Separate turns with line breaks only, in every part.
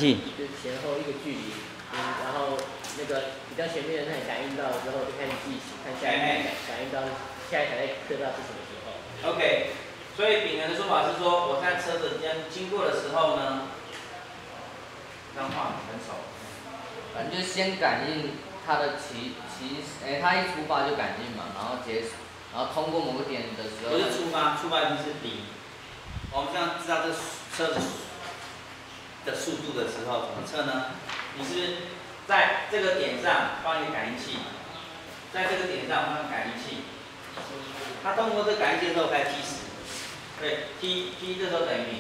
器？
就是前后一个距离，然后那个比较前面的那里感应到之后，就开始计时，看下一台感应到下一台在刻到是什么时候。
OK， 所以丙人的说法是说，我在车子经过的时候呢，这样画很丑。
反正就先感应它的它一出发就感应嘛，然后然后通过某个点的时候。
不是出发，出发一定是零。我们这样知道这车子的速度的时候，怎么测呢？你是在这个点上放一个感应器，在这个点上放感应器。它通过这个感应器之后开始计时，对 ，T 这时候等于0。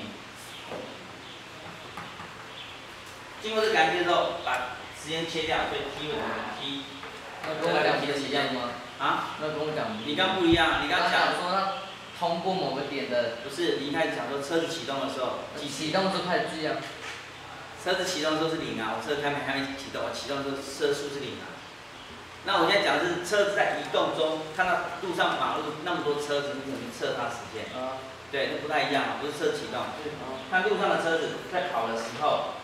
经过这个感应器之后，把时间切掉，所以 T 会等于 T。
那跟我讲不一样吗？
啊？
那跟我讲。
你刚不一样，你刚讲
说它通过某个点的。
不是，你一开始讲说车子启动的时候，
启动是开始计啊。
车子启动的时候是0啊，我车子还没启动，我启动的时候车速是0啊。那我现在讲的是车子在移动中，看到路上马路那么多车子，你怎么去测它时间？对，那不太一样啊，不是车子启动。看路上的车子在跑的时候，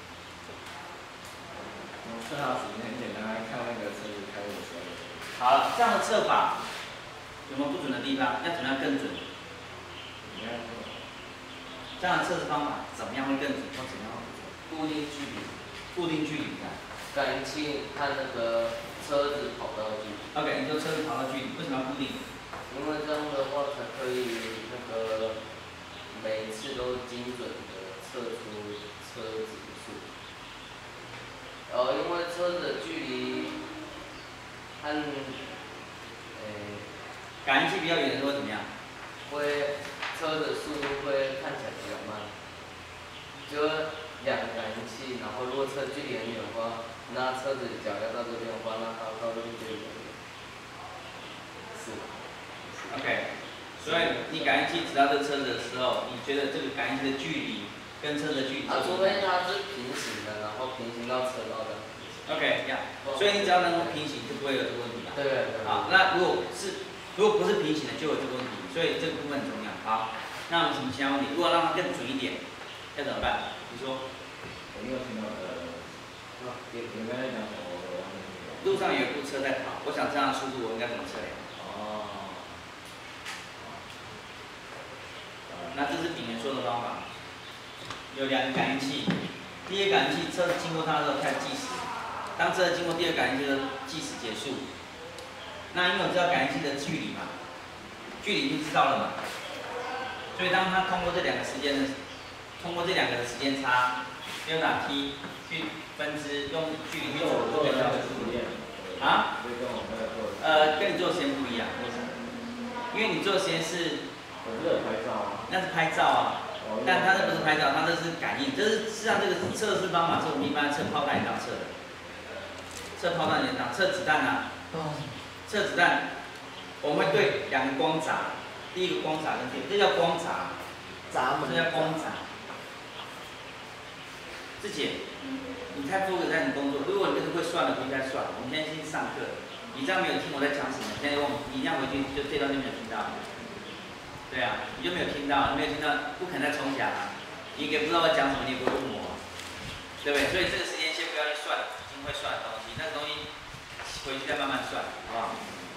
测它时间，简单来看那个车子开的时候。
好了，这样的测法有没有不准的地方？要怎么样更准？这样的测试方法怎么样会更准，或怎么样会不准？
固定距离。
固定距离的。
感应器看那个车子跑道距离。
OK， 你说车子跑道距离，为什么要固定？
因为这样的话才可以那个每一次都精准的测出车子速。因为车子的距离和
感应器比较远的时候会怎么样？
会车的速度会看起来比较慢。就两个感应器，然后如果车距离很远的话，那车子脚要到这边的话，那它到这边就远。是。
OK， 所以你感应器指到这车子的时候，你觉得这个感应器的距离跟车子的距离？
除非它是平行的，然后平行到车道的。
OK， 这样，所以你只要能够平行，就不会有这个问题嘛。
对。
好，那如果不是平行的，就有这个问题，所以这个部分很重要。好，那我们什么其他问题？如果让它更准一点，要怎么办？你说。
我没有听到你刚才讲什么？
路上有一部车在跑，我想这样的速度我应该怎么测量？那这是丙人说的方法。有两个感应器，第一个感应器车子经过它的时候开始计时，当车子经过第二个感应器的时候计时结束。那因为我知道感应器的距离嘛，距离已经知道了嘛，所以当它通过这两个的时间差，就拿 T 去分支，用距离去做这个标准数。啊？跟你做的实验不一样。因为你做的实验是，
我不是有拍照啊。
那是拍照啊，但它这不是拍照，它这是感应。这是实际上这个测试方法是我们一般测炮弹也这样测的，测炮弹也这样，测子弹啊。测子弹，我们会对两个光闸，第一个光闸跟这叫光闸，这叫光闸。志姐，你太 focus 在你工作，如果你这个会算的，不应该算。我们现在先上课，你这样没有听我在讲什么，现在问你一样回去就这段就没有听到。对啊，你就没有听到，没有听到，不可能再重讲啊。你也不知道我讲什么，你也不会问我，对不对？所以这个时间先不要去算已经会算的东西，那个东西回去再慢慢算，好不好？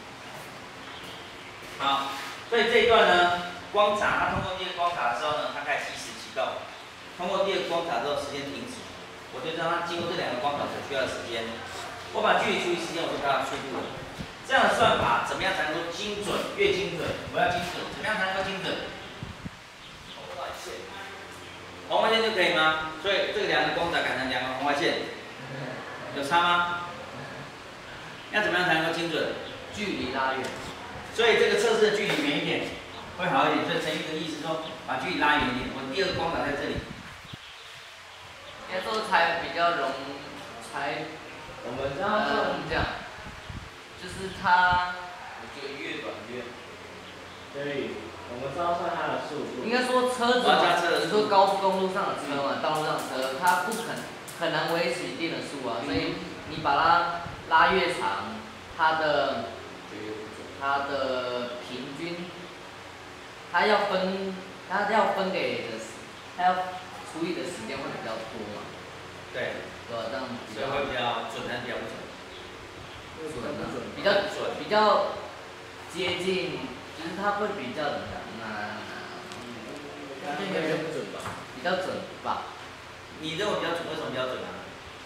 好，所以这一段呢，光闸它通过第二个光闸的时候呢，它开始计时启动。通过第二个光闸之后，时间停止，我就让它经过这两个光闸所需要的时间。我把距离除以时间，我就知道它速度了。这样的算法怎么样才能够精准？越精准，我要精准，怎么样才能够精准？红外线，红外线就可以吗？所以这个两个光闸改成两个红外线，有差吗？要怎么样才能够精准？
距离拉远。
所以这个测试的距离远一点会好一点。所以陈毅的意思说，把距离拉远一点。我第二个光闸在这里。
应该说才比较容易，
我们这样算
这样，就是它，我觉得越短越好。
所以我们知道算它的速度。
应该说车子嘛，你说高速公路上的车嘛，道路上的车，它很难维持一定的速啊，所以你把它拉越长，它的平均，它要分给的，它要处理的时间会比较多嘛。 较接近，就是它会比较
这个比较不准吧？
比较准吧？
你认为比较准，为什么比较准啊？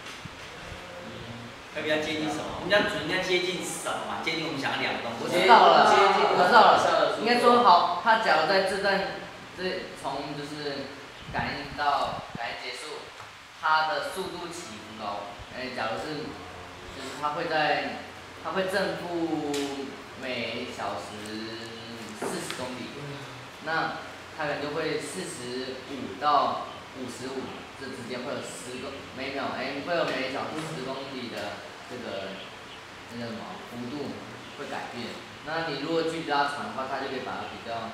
它比较接近什么？我们讲准应该接近什么嘛？接近我们想要量的东西。
我知道了，
接近
我知道了。应该说好，它假如在从就是感应结束，它的速度起伏高。假如是，就是它会正负每小时40公里，那它可能就会45到55这之间会有每秒会有每小时10公里的这个那叫什么幅度会改变。那你如果距离拉长的话，它就可以把它比较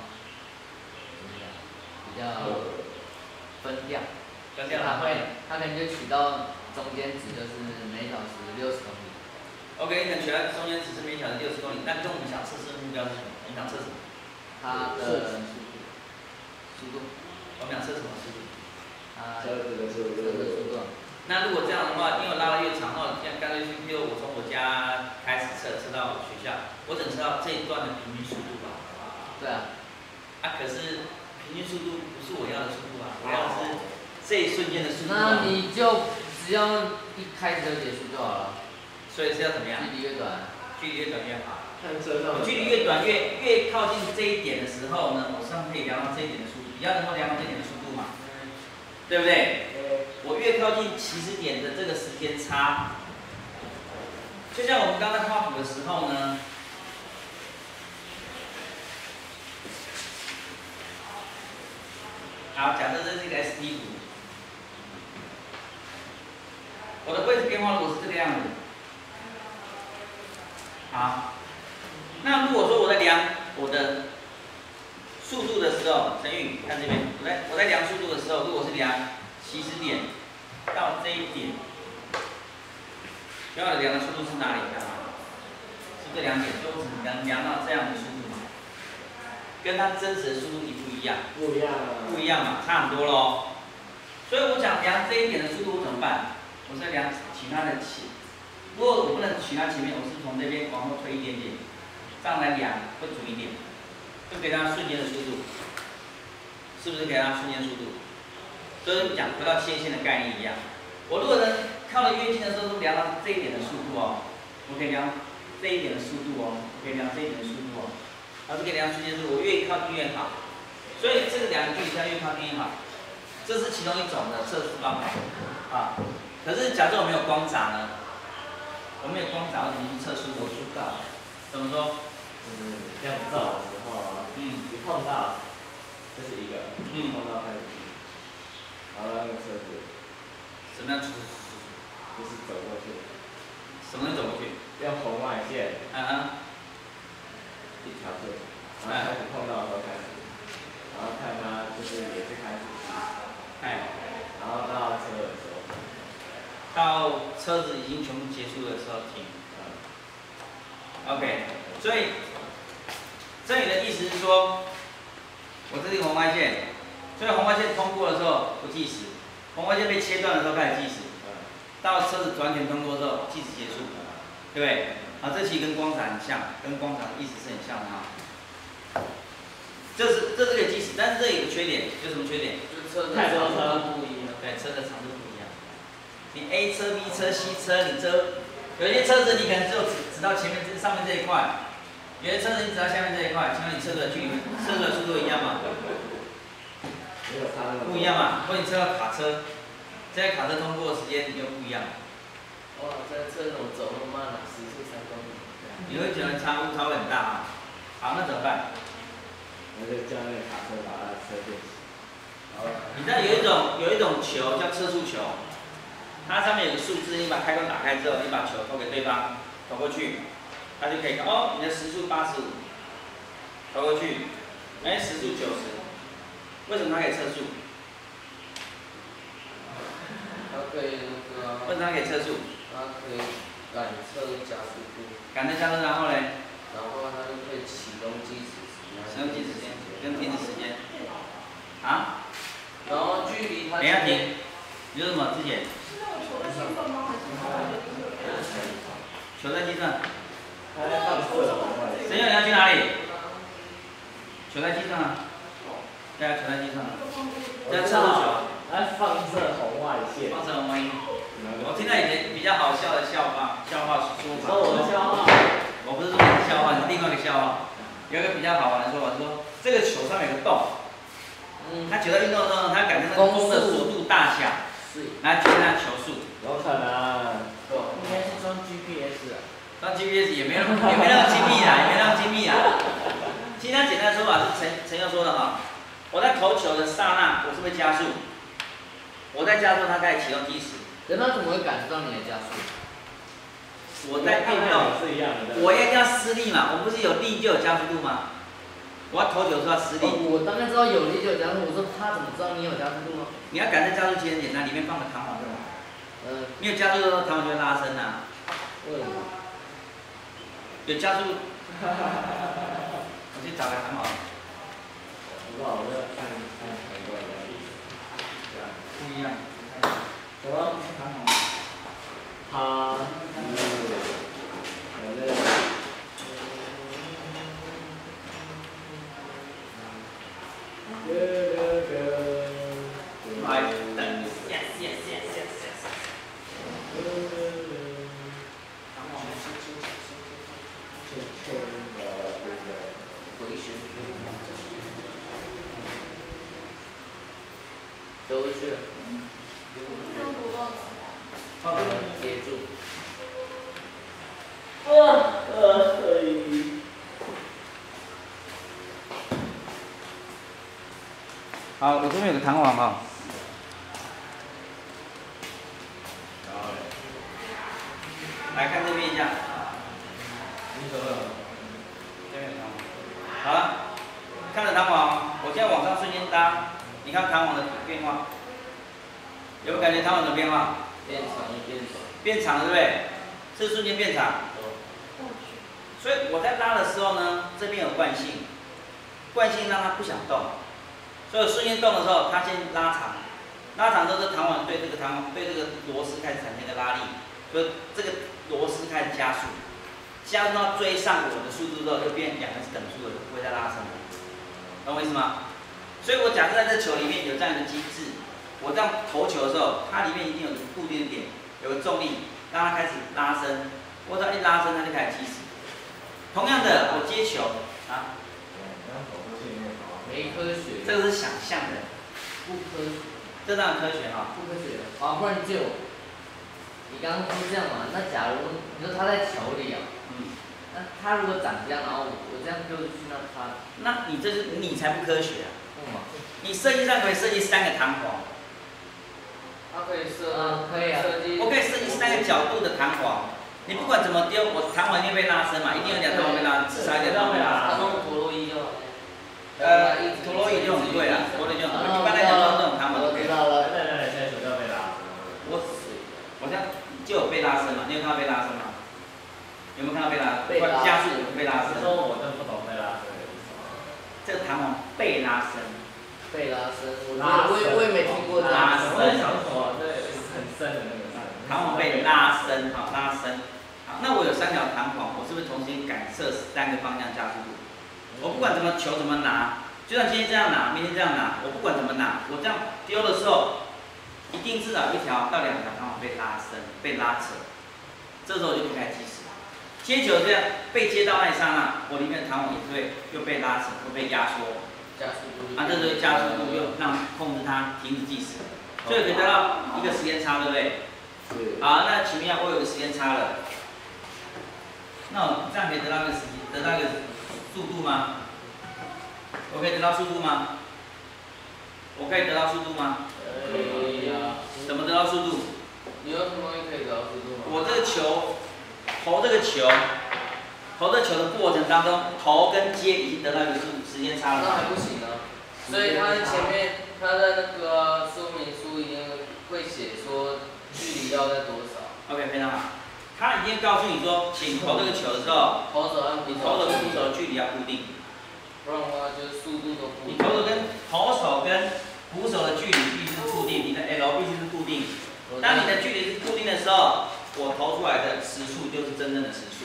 分掉。它可能就取到中间值，就是每小时60公里。
OK， 那取到中间值是每小时60公里，那跟我们想测试的目标是什么？我们想测什么？
它的速度。
我们想测什么速度？
车子的速度。
那如果这样的话，因为我拉的越长，那我干脆去，比如我从我家开始测到学校，我只测到这一段的平均速度吧。
对啊。
可是平均速度不是我要的速度啊，我要的是这一瞬间的速度。
那你就只要一开始就结束就好了。
所以是要怎么样？
距离越短。距离越短越好。
距离越短越靠近这一点的时候呢，我实际上可以量到这一点的速度，比较能够量到这一点的速度嘛，对不对？我越靠近起始点的这个时间差，就像我们刚才画图的时候呢，好，假设这是一个 ST 图，我的位置变化如果是这个样子，好，那如果说我在量我的速度的时候，陈宇看这边，我在量速度的时候，如果是量起始点到这一点，原来量的速度是哪里？看吗？是这两点，所以我只能量到这样的速度嘛，跟它真实的速度一不一样？
不一样。
不一样嘛，差很多咯。所以我想量这一点的速度，我怎么办？我是量其他的如果我不能取它前面，我是从这边往后推一点点，这样来量会准一点，就给它瞬间的速度，是不是给它瞬间速度？所以讲回到切线的概念一样，我如果能靠得越近的时候，都量到这一点的速度哦，我可以量这一点的速度哦，我可以量这一点的速度哦，而是可以量瞬间速度，我越靠近越好。所以这个两个距离要越靠近越好，这是其中一种的测试方法啊。可是假设我没有光闸呢？我没有光闸，我怎么去测速度？怎么说？
亮照的时候，一碰到，这是一个，碰到开始，然后那个车子，
什么样出？
就是走过去。
什么走过去？
用红外线，一条线，然后开始碰到的时候开始，然后看它就是也是开始，然后到车的时候，
到车子已经全部结束的时候停。OK， 所以这里的意思是说，我这是一个红外线，所以红外线通过的时候不计时，红外线被切断的时候开始计时，到车子完全通过之后计时结束，对不对？啊，这其实跟光闸很像，跟光闸的意思是很像的哈。这是可以计时，但是这有个缺点，有什么缺点？
就车的长度不一样。
对，车的长度不一样。你 A 车、B 车、C 车，有些车子你可能只有指到前面上面这一块，有些车子你指到下面这一块，请问你测的距离、测的速度一样吗？不一样嘛。或者你测到卡车，这些卡车通过的时间又不一样。
哇，这车怎么走那么慢啊？时速3公里。
你会觉得差很大啊。好，那怎么办？
那就叫那个卡车把它车变形。
你知道有一种球叫测速球，它上面有个数字，你把开关打开之后，你把球投给对方，投过去，它就可以哦，你的时速85，投过去，时速90，为什么它可以测速？
它可以那个。
为什么它可以测速？
它可以感测加速度。
感测加速，然后呢？
然后它就可以启动计时时间。
启动计时时间跟停止时间。啊？
然后距离它。
等一下停。你说什么？之前？球在计算。
它在放射。
陈佑你要去哪里？球在机上啊。对啊，球在机上。在测速球。
来放射红外线。
放射红外线。我听到以前比较好笑的笑话说法。
说我的笑话。
我不是说你的笑话，是另外一个笑话。有一个比较好玩的说法，说这个球上面有个洞。它球在运动的时候，它感觉那个风的速度大小，来决定它球速。
有可能。应该是装 GPS 啊。
装 GPS 也没那么精密啦，也没那么精密啦。其实它简单的说法是陈佑说的哈，我在投球的刹那，我是不是加速？我在加速，它开始启动计时。
人他怎么会感知到你的加速？
我在运动，我一定要施力嘛，我不是有力就有加速度吗？我要投球是要施力。
我当然知道有力就有加速，我说他怎么知道你有加速度吗？
你要感知加速其实很简单，里面放个弹簧对吗？你有加速的时候，弹簧就会拉伸啊。
为什么？
有加速。我去找个弹簧。
不知道，我要看很多人的例子。
不一样。
什么？它
都是。接住。
好，我这边有个弹簧哈。来看这边一下。这边有弹簧。好了，看着弹簧，我现在往上瞬间搭，你看弹簧的变化，有没有感觉弹簧的变化？
变长变短。
变长了对不对？是瞬间变长。所以我在拉的时候呢，这边有惯性，惯性让它不想动，所以瞬间动的时候，它先拉长，拉长之后，这弹簧对这个螺丝开始产生一个拉力，所以这个螺丝开始加速，加速到追上我的速度之后，就变两个是等速的，不会再拉伸了，懂我意思吗？所以我假设在这球里面有这样一个机制，我这样投球的时候，它里面一定有个固定的点，有个重力，让它开始拉伸，我只要一拉伸，它就开始计时。同样的，我接球啊，
没科学。
这个是想象的，
不科学。
这当然科学哈。
不科学。啊，不然就，你刚刚说这样嘛？那假如你说他在球里啊，那他如果长这样，然后我这样丢出去，
那你这是你才不科学啊！
为什么？
你设计上可以设计3个弹簧。
它可以设。可以啊。
我可以设计3个角度的弹簧。你不管怎么丢，我弹簧一定被拉伸嘛，一定有2弹簧被拉，至少1弹簧被拉伸。
他用陀螺仪就好。
陀螺仪就很贵啦，陀螺仪就很贵。一般来讲，这种弹簧都可以。
知道了，那现在什么叫被拉伸？
我这样就有被拉伸嘛，你有看到被拉伸吗？有没有看到被拉？加速有被拉伸。
说我真不懂被拉伸的意思。
这个弹簧被拉伸。
被拉伸，我也没听过这样。
我在想什么？对，很深的那个。
弹簧被拉伸，好，拉伸。好，那我有3条弹簧，我是不是同时改设3个方向加速度？我不管怎么球怎么拿，就算今天这样拿，明天这样拿，我不管怎么拿，我这样丢的时候，一定至少1条到2条弹簧被拉伸、被拉扯，这时候我就可以开始计时。接球这样被接到那一刹那，我里面的弹簧也会又被拉扯，会被压缩。
加速度。
啊，这时候加速度又让控制它停止计时，所以可以得到一个时间差，对不对？好，那请问一下，我有个时间差了，那我这样可以得到一个速度吗？我可以得到速度吗？我可以得到速度吗？
可以啊。
怎么得到速度？
你有什么东西可以得到速度吗？
我这个球，投这个球的过程当中，投跟接已经得到一个时间差了。
那还不行啊。所以它前面它的那个说明书一定会写说距离要在多少。
OK， 非常好。他已经告诉你说，请投这个球的时候，你投手跟捕手的距离要固定。
不然的话就是速度都不。
你投手跟捕手的距离必须是固定，你的 L 必须是固定。当你的距离是固定的时候，我投出来的时速就是真正的时速。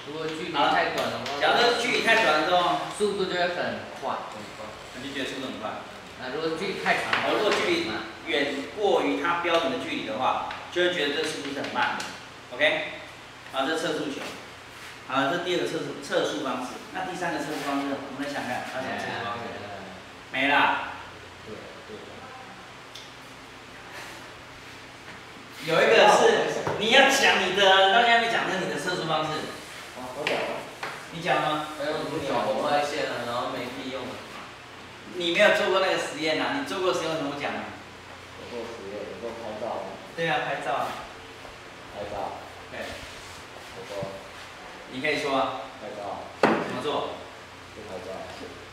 如果距离太短的话，
假如距离太短的时候，
速度就会很快，
你就觉得速度很快。
那如果距离太长，
如果距离远过于它标准的距离的话，就会觉得这速度是很慢的。OK， 好，这测速球。好，这第二个测速方式。那第三个测速方式，我们来想看，它怎么测速方式？没啦。有一个是你要讲你的，到现在没讲，这是你的测速方式。
我讲了。
你讲了吗？
还有小红外线啊，然后没屁用。
你没有做过那个实验啊？你做过实验为什么讲啊？
有做实验，有做拍照。
对啊，拍照啊。
拍照。
对。
我说。
你可以说啊。
拍照。
怎么做？
就拍照。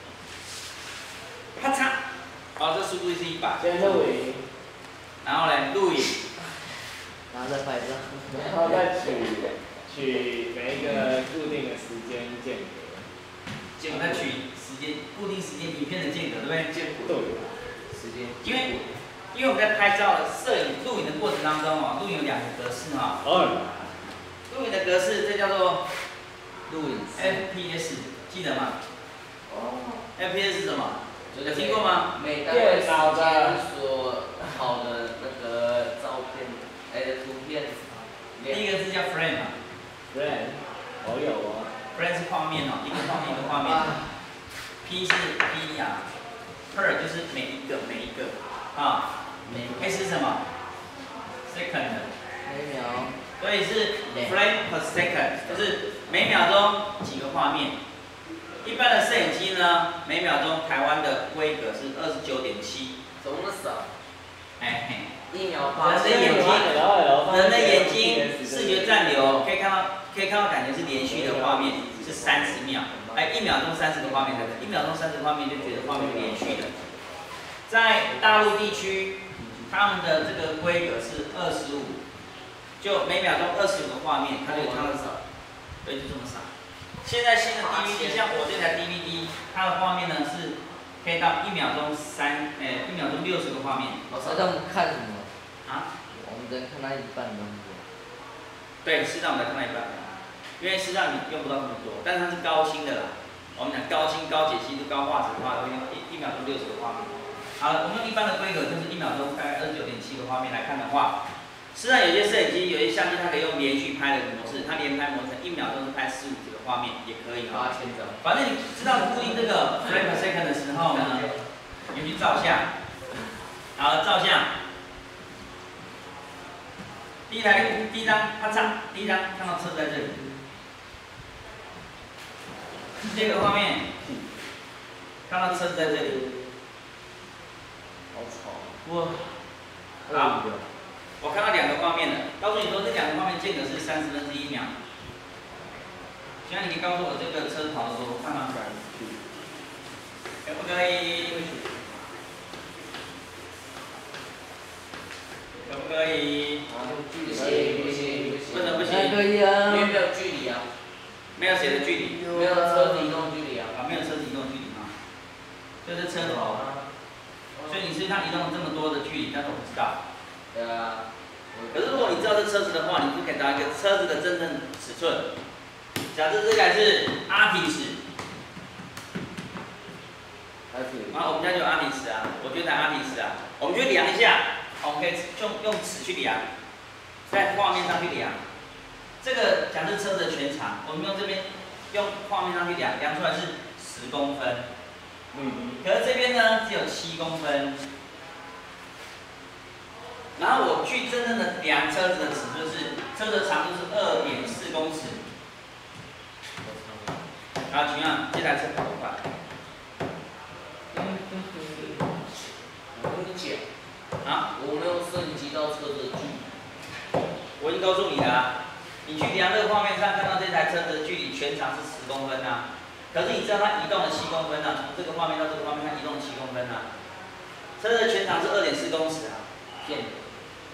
啪嚓。好，这速度是100。
先录影。
然后呢，录影。
然后再拍照。
然后再取每一个固定的时间间隔。
我再取时间，固定时间影片的间隔，对不对？
间隔。对。
时间。
因为我们在拍照、摄影、录影的过程当中哦，录影有2个格式哈。录影的格式，这叫做
录影
FPS， 记得吗？FPS 是什么？有听过吗？
每单位时间所好的那个照片，图片。
第一个字叫 frame。
frame。我有啊。
frame 是画面哦，一个画面一个画面。P 是 P 啊 ，per 就是每一个啊。S 是什么 ？second。
每秒。
所以是 frame per second， 就是每秒钟几个画面。一般的摄影机呢，每秒钟台湾的规格是29.7。
怎么那么少？
哎嘿。
1秒8。
人的眼睛视觉暂留可以看到感觉是连续的画面，是30秒。1秒钟30个画面，1秒钟30个画面就觉得画面是连续的。在大陆地区，他们的这个规格是25，就每秒钟25个画面，它就有它的少，对，就这么少。现在新的 DVD， 像我这台 DVD， 它的画面呢是可以到1秒钟1秒钟60个画面。
老师让我们看什么？
啊？
我们只能看到一半东西。对，
适当我们才看到一半，因为适当你用不到那么多，但是它是高清的啦。我们讲高清、高解析度、高画质的话，会用1秒钟60个画面。好了，我们用一般的规格就是1秒钟大概29.7个画面来看的话，实际上有些摄影机、有些相机它可以用连续拍的模式，它连拍模式1秒钟是拍15几个画面也可以哈。
8000张。
反正你知道固定这个 frame per second 的时候呢，你去照相，好了，照相。第一张，啪嚓，第一张看到车在这里。这个画面，看到车子在这里。
好吵。
哇。好。我看到2个画面了，告诉你说这2个画面间隔是1/30秒。现在你可以告诉我这个车跑得多快吗？可不可以？可不可以？
不行。
为什么不行？
可以啊。
因为没有距离啊。
没有谁的距离。
没有车子移动距离啊。
没有车子移动距离啊。就是车头啊。所以你是它移动了这么多的距离，但是我不知道。
对啊。
可是如果你知道这车子的话，你就可以找一个车子的真正尺寸。假设这台是阿提斯。然后我们家就有阿提斯啊，我就台阿提斯啊，我们就量一下，我们可以用尺去量，在画面上去量。这个假设车子的全长，我们用这边用画面上去量，量出来是10公分。可是这边呢只有7公分。然后我去真正的量车子的尺寸是，车子的长度是2.4公尺。好，请问这台车跑多快？
我跟你讲，
啊？
我没有摄影机到车子的距离。
我已经告诉你了啊，你去量这个画面上看到这台车子的距离全长是10公分啊，可是你知道它移动了7公分啊，从这个画面到这个画面它移动了7公分啊，车子的全长是2.4公尺啊，骗你。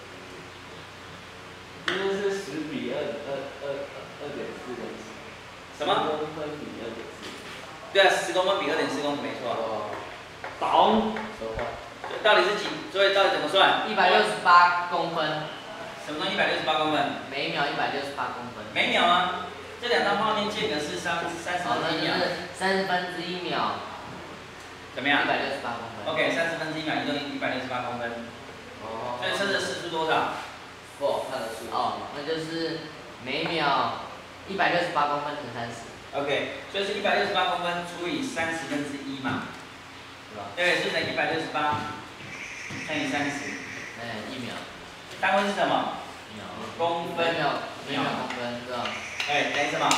这是10比2.4公尺。
什么
？10公分比2.4。
对啊，10公分比2.4公尺没错。
懂。
到底是几？所以到底怎么算
168公分。
什么东西168公分？
每秒168公分。
每秒吗？ 这两张画面间隔是30分之1秒。
30分之1秒。
怎么样
？168公分。
OK， 30分之1秒移动168公分。
哦。
所以车子时速多少？
它的速度。
哦，那就是每秒168公分乘30。
OK， 所以是168公分除以30分之1嘛，
对吧？
对，是等于168乘以30。
1秒。
单位是什么？
秒。
公分。
每秒公分，对吧？
哎，等于什么？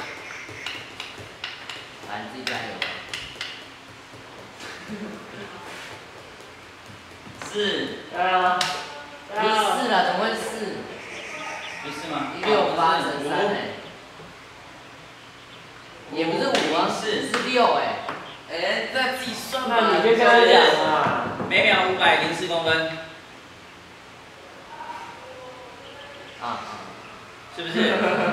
来，你自己加油。
4。
不是4了，怎么会4？
不是吗
168乘3哎。也不是5啊，是6哎。
哎，再自己算吧。
那你就跟他讲嘛。
每秒504公分。是不是？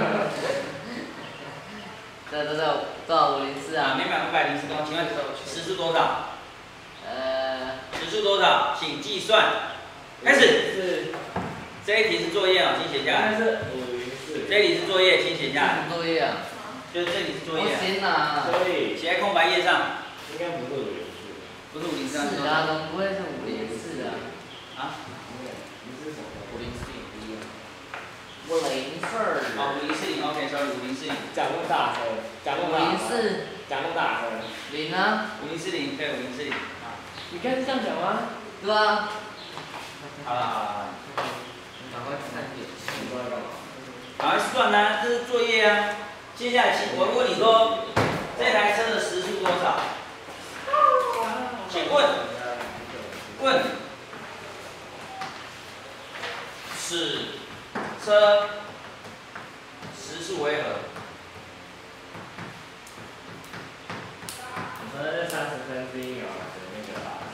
对，多少504啊？
每秒504公分，请问时速多少？时速多少？请计算。开始。这一题是作业啊，请写下来。
是504。
这一题是作业，请写下来。
作业啊？
就是这里是作业。
我写哪？
所以
写在空白页上。
应该不是504。
不是504。
是啊，怎么不会是504啊？
啊？
你是什么
？504也不一样。504。
哦，504，OK，sorry，504。
讲那么大声，讲那么大声。讲那么大声。
0啊
？5040，对，5040。
你刚才是这样讲吗？
对啊。
好了。
赶快看点。
你过来干嘛？
赶快算啊，这是作业啊。接下来，我问你说，这台车的时速多少？请问，此车时速为何？
我们这30分之1秒的那个吧。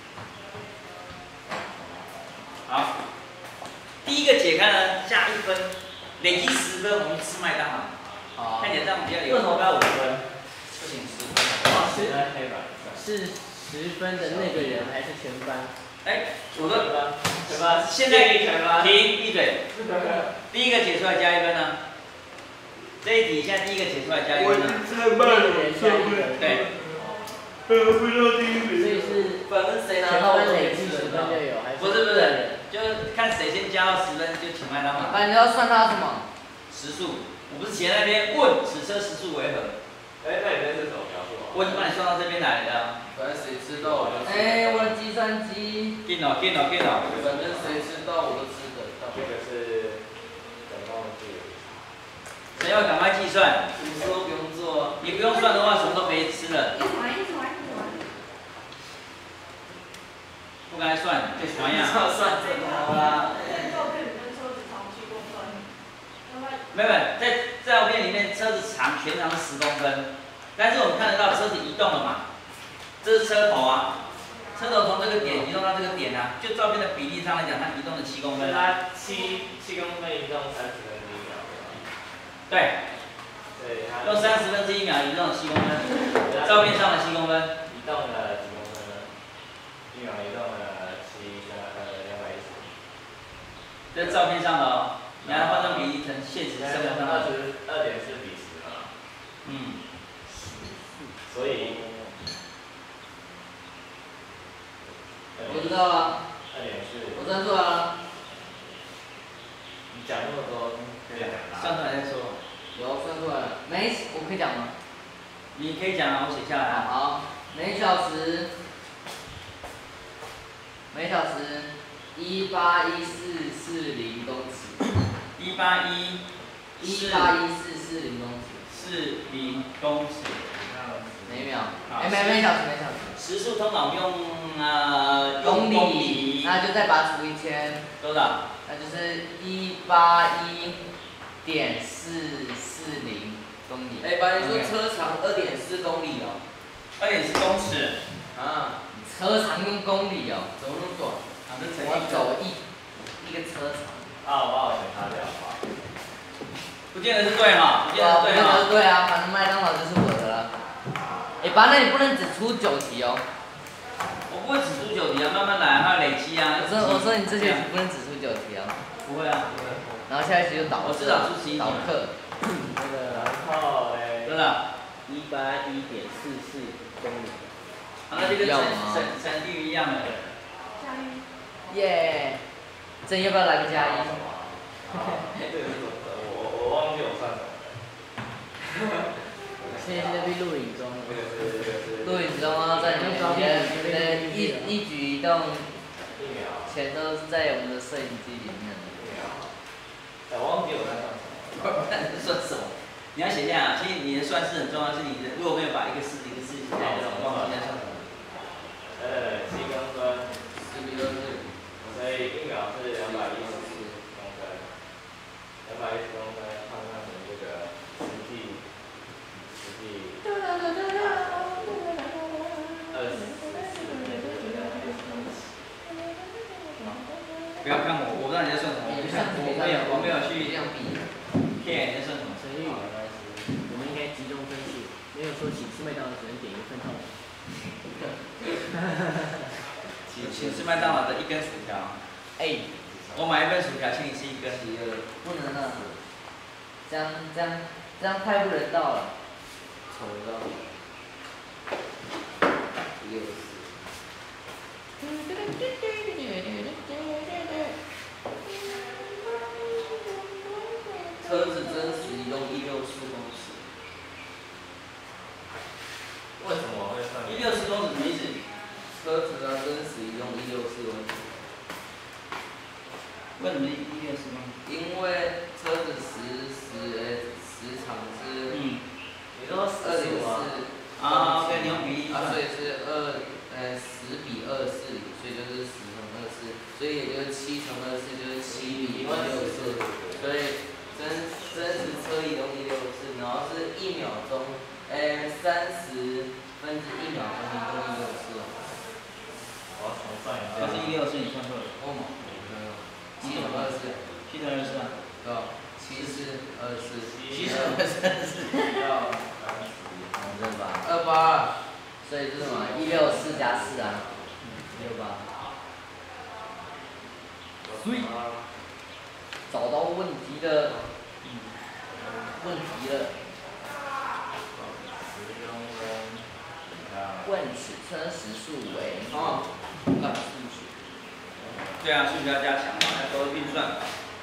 好，第一个解开呢，加1分，累积10分，我们吃麦当劳。
好。
看起来这样比较有。
为什么要5分？
不行，10分。
是10分的那个人还是全班？
哎，我说
全班。
现在
全班。
停，闭嘴。第一个解出来加1分呢？这一题现在第一个解出来加1分呢？
太慢了，
对。
不知道第一名。
所以是
反正谁拿
全
到
班累计10分就有，还是？
不是，就是看谁先加到10分就请麦当劳。
反正要算他什么？
时速，我不是写在那边问此车时速为何？
哎，那你这是怎么描述啊？
我已经帮你算到这边来了。
反正谁知道我就。
哎，我的计算机。
电脑。
反正谁知道我都知得到。
这个是总共是。
谁要赶快计算？
什么事都不用做。
你不用算的话，什么都没吃了。不该算，就传呀。
算怎么啦？
没有，在照片里面车子全长是10公分，但是我们看得到车子移动了嘛？这是车头啊，车头从这个点移动到这个点啊，就照片的比例上来讲，它移动了7公分。
它7公分移动30分之1秒，
对。
对。
用30分之1秒移动了7公分，照片上的7公分。
移动了几公分呢？1秒移动了210。
这是照片上的哦，你要换成比例成现实生活上的。
22.4比10嘛。
嗯。
所以。
我知道了。
2.4。
我算出来了。
你讲那么多，
算出来再说。
有算出来了，我可以讲吗？
你可以讲啊，我写下来啊。
好，每小时1811440公尺。1811440公尺。每秒。每小时。
时速通常用
公里，那就再把它除以1000。
多少？
那就是181.440公里。
哎，爸，你说车长2.4公里哦
？2.4公尺。
啊。
车长用公里哦？
怎么那么短？
我走一个车长。
我帮我检查掉吧。
不见得是对哈，不见得对哈。
对啊，反正麦当劳就是我的了。哎，爸，那你不能只出9题哦。
我不会只出9题啊，慢慢来，还有累积啊。
我说你这学期不能只出9题啊。
不会啊，不会。
然后下一期就导。
我至少出11题。
导课。
那个。
多少
181.44公里。
好，那就跟陈玉一样的。
加一。
耶！真要不要来个加一？
我忘记我算什么。
现在被录影中。
录影中啊，在你的一举一动，全都是在我们的摄影机里面。
我忘记我在算什么。
算什么？你要写下，其实你的算式很重要，是你的如果没有把一个式写下来，这种忘记在算什么。
7公分
4比24，
所以1秒是214公分，210公分换算成这个实际
不要看我，我不知道你在算什么，我没有去骗你在算什么。
陈玉，我们应该集中分数，没有说请吃麦当劳只能点一份套餐。
请吃麦当劳的1根薯条。
哎，
我买1份薯条，请你吃1根。
不能啊，这样太不人道了。丑到车子真实移动164公尺。
为什么会算
164公尺什么意思？
车子啊，真实移动164公尺。
为什么164公尺？
因为车子时长是
你说
2.4。
OK， 你用比例算。
所以是10比24，所以就是10乘24，所以也就是7乘24就是7比164，所以真实车移动164，然后是1秒钟，30分之1秒钟移动164。
我要重算一下。
它是164，你算错了。
哦嘛，7乘24，7乘24啊？对吧？7是24，7要认吧，28，所以是什么？164加4啊，68。所以找到问题了。问此车时速为？
对啊，数学要加强嘛，要多运算。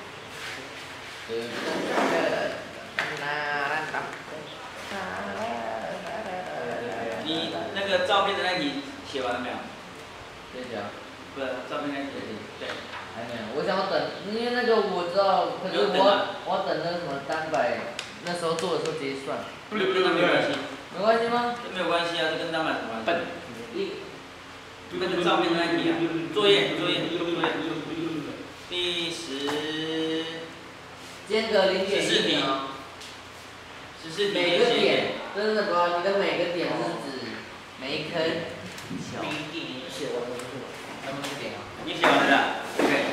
你那个照片的那题写完了没有？
对讲。
不是，照片那题对。
还没有，我想要等，因为那个我知道，可是我等那什么300，那时候做的时候直接算。
不跟他没关系。
没关系吗？
没有关系啊，这跟单板什么关系？那个照片的那题啊，作业。第10。
间隔0.1秒。
14题。
每个点，真的不，你的每个点是指每一颗小。写完了是吧？还没点啊？
你写完了？OK。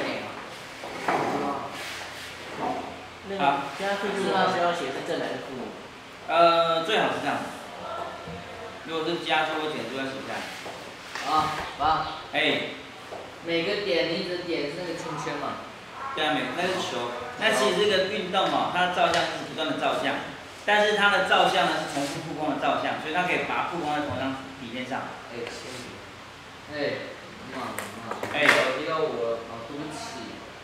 好，加速度是要写是正还是负？
最好是这样。如果是加速或减速要写下来。
啊，爸。
哎。
每个点你只点是那个圈圈嘛？
对啊，那是球。那其实这个运动哦，它的照相是不断的照相，但是它的照相呢是重复曝光的照相，所以它可以把它曝光在同一张底片上。
不要我，对不起。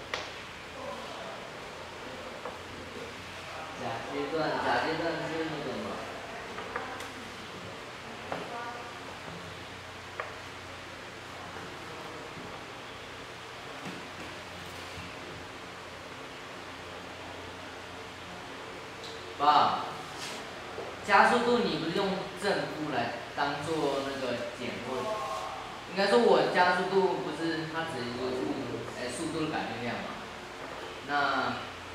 甲阶段是那个嘛？爸，加速度你不是用正负来当做那个减或？应该说我加速度不是它只是一个速度的改变量嘛？那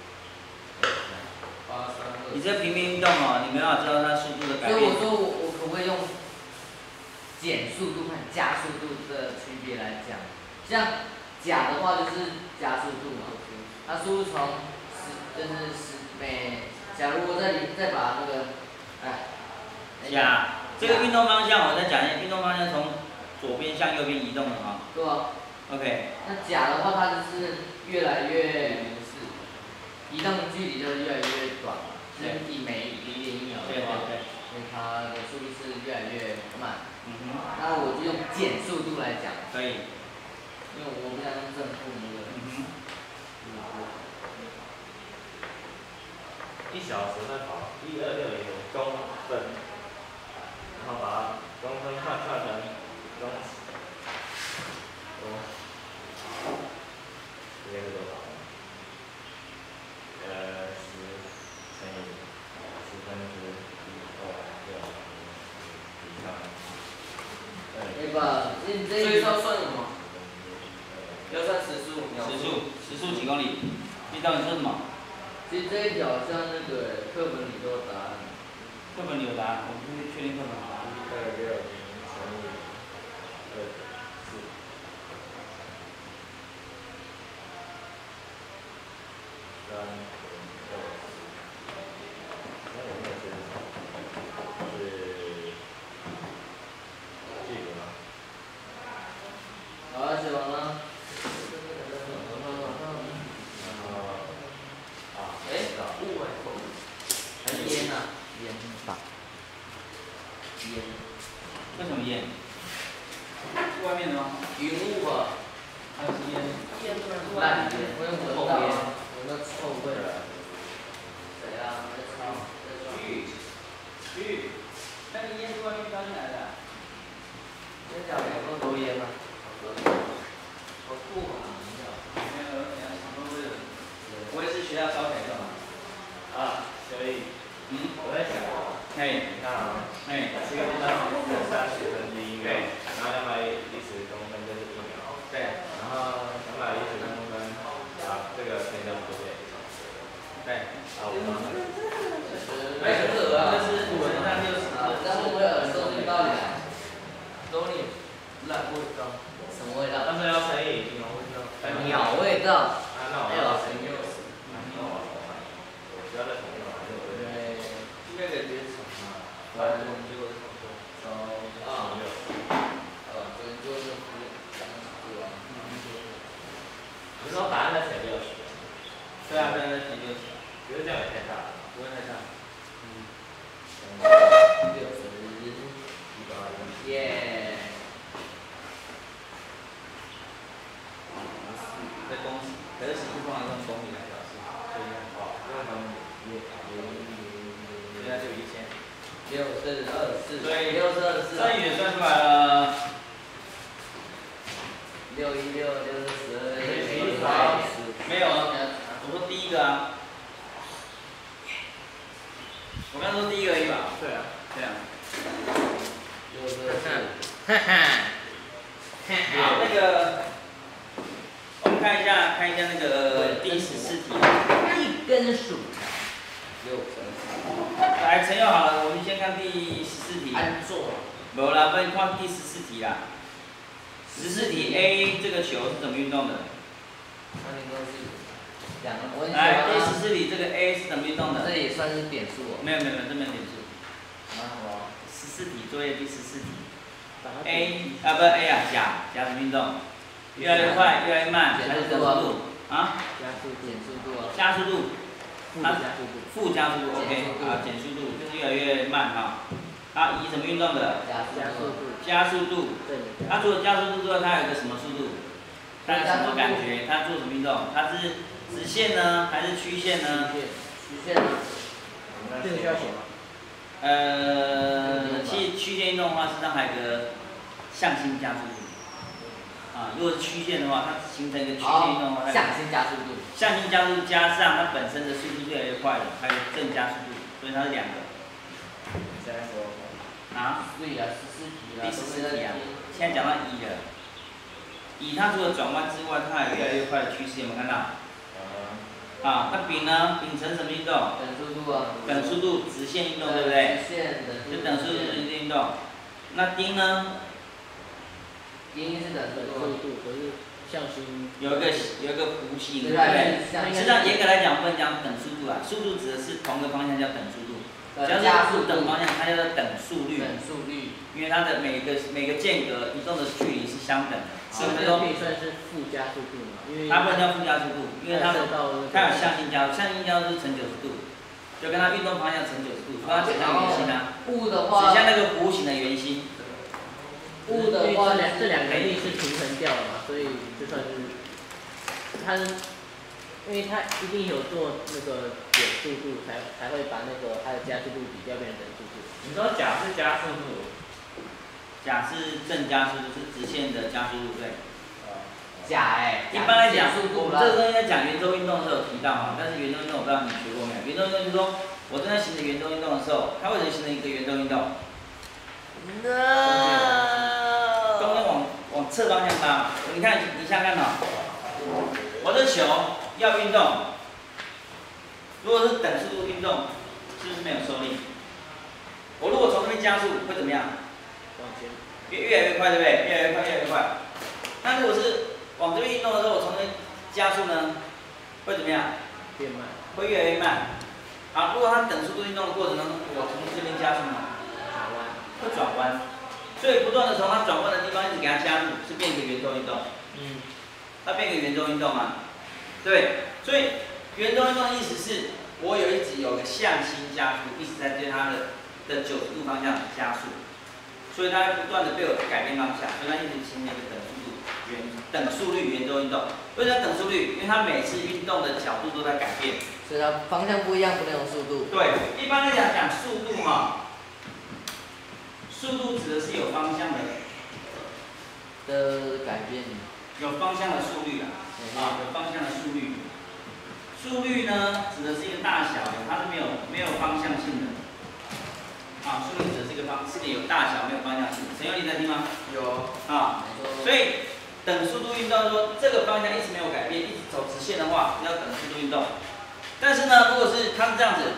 你这平面运动哦，你没办法知道它速度的改变。
所以我说我可不可以用减速度和加速度的区别来讲？像甲的话就是加速度嘛，它速度从假如我再把那个
甲这个运动方向，我再讲一下，运动方向从左边向右边移动的哈。
对啊。
OK。
那甲的话，它就是越来越移动距离就是越来越短嘛，就是以每0.1秒的话， 因为它的速度是越来越慢。
嗯哼。
那我就用减速度来讲。
可以。
因为我不想用正负那个。
嗯哼。
1小时会跑1260公分，然后把公分换算成公尺。这边是多少？10乘以
1/10以3。所以要算什么？要算时速。
时速几公里？遇到你说什么？
其实这一条像那个课本里都有答案。
课本里有答案，我们确定课本有答案。
260乘以2.4。3.6。
好，写完了。还是烟啊？烟吧。烟。
为什么烟？外面的吗？
云雾吧。
还是烟？
烟不能是烂烟，我用闻到烟，闻到臭味。谁啊？在抄。
那个烟是外面飘进来的。
真假的？有多烟吗？好酷啊！
没有，你要想说为了，我也是学校烧起来的嘛。
所以，我在想，
嘿，
你看啊，这个地方是30/1秒，然后210公分就是1秒，
对，
然后210公分，把这个乘以65点，
对，
没辙啊！
这是5乘上60。
但是我有收集到2。都你烂味道。什么味道？
但是要乘以
鸟味道。
那我要乘以60。我需要再乘以60。
应该感觉少啊。昨天就是
你说答案再乘以60。
对啊，对啊，再乘以60。
觉得这样也太大了。
不会太大。
60。耶。
在公里，可是实际上用公里来表示，所以
用公里。
现在就1000。
6是24。
所以
6是24。
这也算出来了。
616，6是12，
没有，我说第一个啊。我刚说第一个而已吧。
对啊。
对啊。
6是4。
哈哈。
好，那个，我们看一下那个第14题。
一根薯条。
6乘4。
来，陈佑好了，我们先看第14题。
安坐。
没啦，不然看第14题啦。14题 A 这个球是怎么运动的？来，第14题这个 A 是怎么运动的？
这也算是点数哦。
没有，这没有点数。
好。
14题作业第14题。A 啊不是 A 啊，甲怎么运动？越来越快，越来越慢，还是等速度？啊？
加速度。减速度啊。
加速度。负加速度 ，OK， 好，减速度就是越来越慢哈。乙怎么运动的？加速度。它除了加速度之外，它有个什么速度？它有什么感觉？它做什么运动？它是直线呢，还是曲线呢？
曲线啊。
这个需要写吗？
其实曲线运动的话，实际上还有个向心加速度。如果是曲线的话，它形成一个曲线运动的话，
向心加速度。向
心加速度加上它本身的速度越来越快了，还有正加速度，所以它是2个。
现在说。
对啊，14题啦。
第14题啊，现在讲到乙了。乙它除了转弯之外，它还有越来越快的趋势，有没有看到？那丙呢？丙成什么运动？
等速度啊。
等速度，直线运动，对不对？
直线的。
就等速度运动。那丁呢？
丁是等速度，
可是向心
有一个弧形，对不对？实际上严格来讲，不能讲等速度啊，速度指的是同个方向叫等速度。只要是等方向，它叫做等速率。
等速率。因
为它的每个间隔移动的距离是相等的。
所以可以算是负加速度嘛？因为
它不能叫负加速度，因为它有向心加速，向心加速是乘90度。 就跟它运动方向成90度，所以它指向圆心啊。
物的话，
指向那个弧形的圆心。
物的话，这两个力是平衡掉了嘛，所以就算是它，因为它一定有做那个减速度，才会把那个它的加速度比较变成等速度。
你说甲是加速度，
甲是正加速度，是直线的加速度，对。
甲
一般来讲，
速度
我们这个东西在讲圆周运动的时候有提到哈，但是圆周运动我不知道你学过没有？圆周运动就是说，我正在形成圆周运动的时候，它为什么形成一个圆周运动？中间往侧方向拉嘛。你看，你想想看哦，我的球要运动，如果是等速度运动，是不是没有受力？我如果从这边加速，会怎么样？
往前。
越来越快，对不对？越来越快，越来越快。那如果是往这边运动的时候，我从这边加速呢，会怎么样？
变慢。
会越来越慢。好，如果它等速度运动的过程中，我从这边加速呢，
转弯。
会转弯。所以不断的从它转弯的地方一直给它加入，是变成圆周运动。它变成圆周运动嘛，对。所以圆周运动的意思是，我一直有个向心加速，一直在对它的90度方向加速。所以它不断的被我改变方向，所以它一直形成一个等速率圆周运动。为什么等速率？因为它每次运动的角度都在改变，
所以它方向不一样，不能有速度。
对，一般来讲速度嘛，速度指的是有方向的
改变。
有方向的速率啊，有方向的速率。速率呢，指的是一个大小的，它是没有方向性的。啊，速率指的是一个是有大小没有方向性。陈佑，你在听吗？
有。
啊，所以等速度运动说这个方向一直没有改变，一直走直线的话，叫等速度运动。但是呢，如果是它是这样子，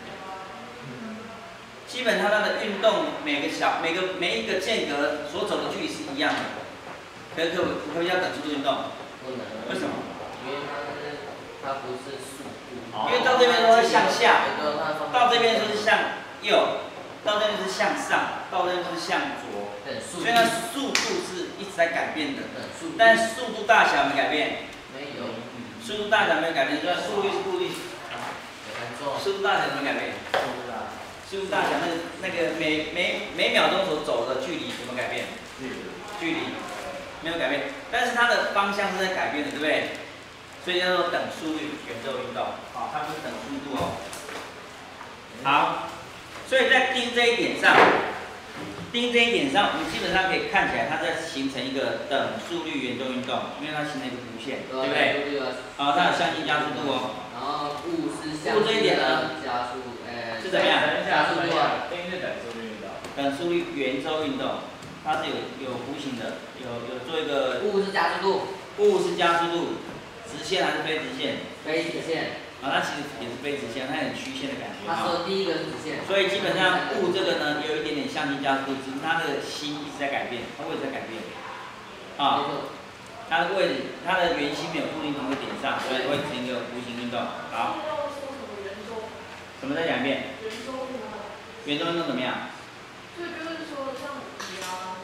基本上它的运动每一个间隔所走的距离是一样的，可不可以叫等速度运动？
不能。
为什么？
因为它不是速度。
因为到这边说是向下，到这边说是向右。到这边是向上，到这边是向左，所以它速度是一直在改变的，但速度大小没改变，
没有，
速度大小没有改变，所以速率是固定，速度大小没有改变，速度大小那个每秒钟所走的距离有没有改变？距离没有改变，但是它的方向是在改变的，对不对？所以叫做等速率圆周运动，好，它不是等速度哦，好。所以在盯这一点上，我们基本上可以看起来它在形成一个等速率圆周运动，因为它形成一个弧线，对不对？好，它有向心加速度哦。
然后物是向心加速，
是怎么样？
加速度啊，
盯是等速率运动。
等速率圆周运动，它是有弧形的，有做一个。
物是加速度。
物是加速度，直线还是非直线？
非直线。
啊，它其实也是非直线，它有曲线的感觉。
他说第一个是直线。
所以基本上物这个呢，有一点点向心加速度，只是它的心一直在改变，它位置在改变。啊，它的位置，它的圆心没有固定同一个点上，所以会形成一个弧形运动。好。什么再讲一遍？圆周运动怎么样？
就是说像乙啊，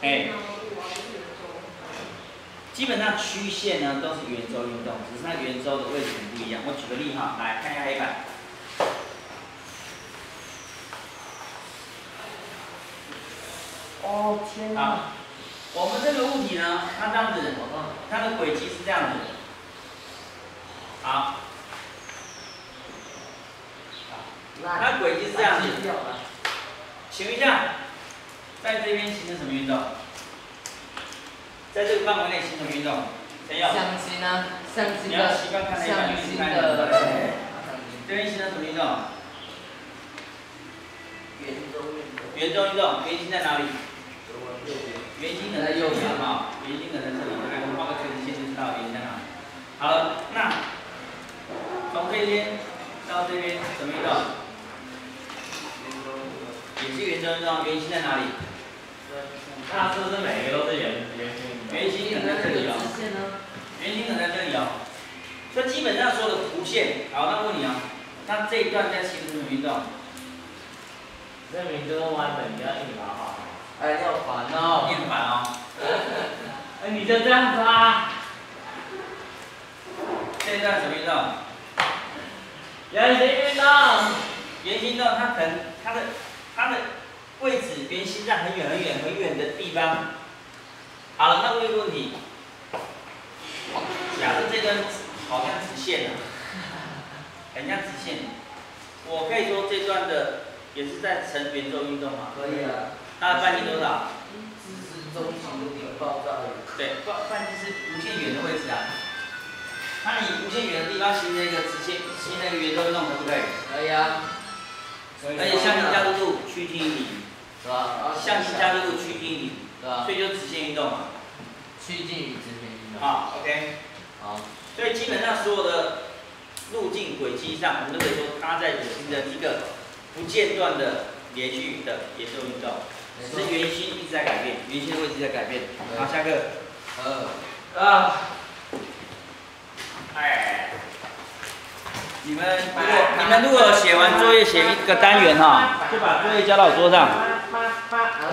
基本上曲线呢都是圆周运动，只是它圆周的位置很不一样。我举个例哈，来看一下黑板。
哦天哪！
好，我们这个物体呢，它这样子，它的轨迹是这样子。好，它轨迹是这样子。请问一下，在这边形成什么运动？在这个范围内形成运动，谁要？
向心啊，向心的。
你要习惯看黑板，因为你看的。这边形成什么运动？圆周运动，圆心在哪里？圆心可能在右边哈，圆心可能在这里，大概我画个垂直线就知道圆心在哪。好了，那从这边到这边什么运动？也是圆周运动，圆心在哪里？
它是不是每个都是圆心？
圆心可能在这里哦，圆心可能在这里哦。所以基本上所有的弧线，好，那问你哦，那这一段在形成什么运动？
这名就是弯的，你要硬把好。
哎，要烦哦。
你很烦哦。
哎，你就这样子啊。
这一段什么运动？
圆形运动。
圆心运动它可能它的位置圆心在很远的地方。好了，那问一个问题，假设这根好像直线啊，很像直线，我可以说这段的也是在呈圆周运动吗？
可以啊。
它的半径多少？
支持中心顶爆炸力。
对，半径是无限远的位置啊。那你无限远的地方形成一个直线，形成一个圆周运动，可不可以？
可以啊。
而且向心加速度趋近于零，
是吧？
向心加速度趋近于零，
对吧？
所以就直线运动嘛。
趋近于直线运动。
好 ，OK。
好。
所以基本上所有的路径轨迹上，我们都可以说它在形成一个不间断的连续的节奏运动，只是圆心一直在改变，圆心的位置在改变。好，下课。你们如果写完作业写一个单元哈，就把作业交到我桌上。